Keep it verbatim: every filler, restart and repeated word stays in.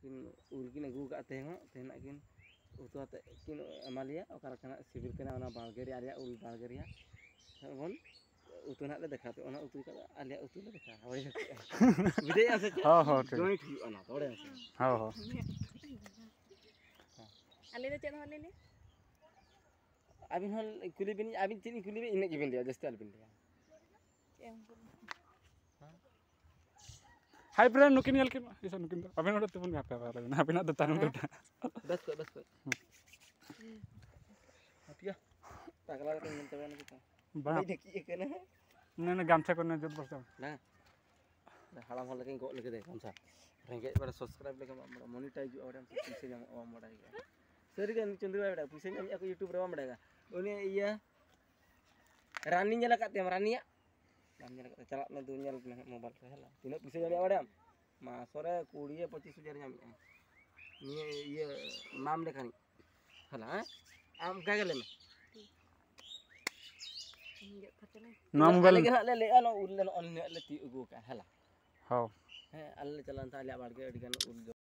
किन उल किन अगू का तेहन तेहन किन उतु आते किन एमालिया ओकार कना सिबिल कना ओना बालगेरी आलिया उल बालगेरिया बन उतु ना ले देखा ओना उतु का आलिया उतु ले देखा होय विजय आसे हां हां जॉइंट हुई ओना तोड़े आसे हां हां आले दे चेन होले ले अबिन हल कुली बिन अबिन चिनी कुली बिन इने गिबिन दिया जस्ते अलबिन दिया हाय फ्रेंड नुकिन यल के इसा नुकिन अबिन ओडे तुम पे पे अबिन द तारम दो बस को बस को हटिया पागला के मन तबे न किता बा देखिए कने ने ने गामछा करने जत बस ना हालाम हल लेकिन गो लेके दे गामछा रेंगे बारे सब्सक्राइब लेके मोनेटाइज और हम पैसे जमा ओ मडाएगा सर के चंद्र बेटा पैसे जमा को YouTube रे मडाएगा उनी इया रानी nyala kat tem rania रानी nyala kat चला में दुनिया में मोबाइल रे हला तीन पैसे जमा बाड़म मासरे बीस पच्चीस हजार जमा ये ये माम लेखानी हला आम का गेले में नाम गल लेकिन ले ले अन उल ले अन ले ती उगु का हला हां हे अल्ले चलन था ले बाड़के अडिगन उल